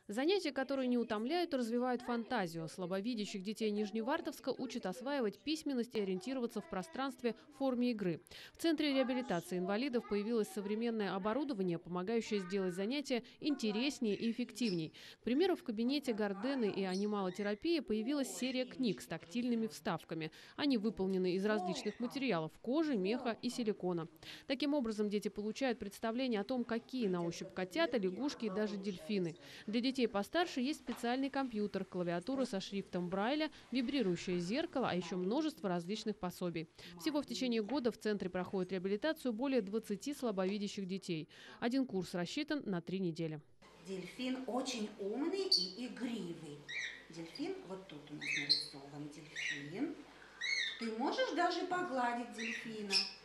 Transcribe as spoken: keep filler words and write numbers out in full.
Занятия, которые не утомляют, развивают фантазию. Слабовидящих детей Нижневартовска учат осваивать письменность и ориентироваться в пространстве в форме игры. В Центре реабилитации инвалидов появилось современное оборудование, помогающее сделать занятия интереснее и эффективней. К примеру, в кабинете Гардены и анималотерапии появилась серия книг с тактильными вставками. Они выполнены из различных материалов – кожи, меха и силикона. Таким образом, дети получают представление о том, какие на ощупь котята, лягушки и даже дельфины. Для детей постарше есть специальный компьютер, клавиатура со шрифтом Брайля, вибрирующее зеркало, а еще множество различных пособий. Всего в течение года в центре проходит реабилитацию более двадцати слабовидящих детей. Один курс рассчитан на три недели. Дельфин очень умный и игривый. Дельфин, вот тут у нас нарисован дельфин. Ты можешь даже погладить дельфина.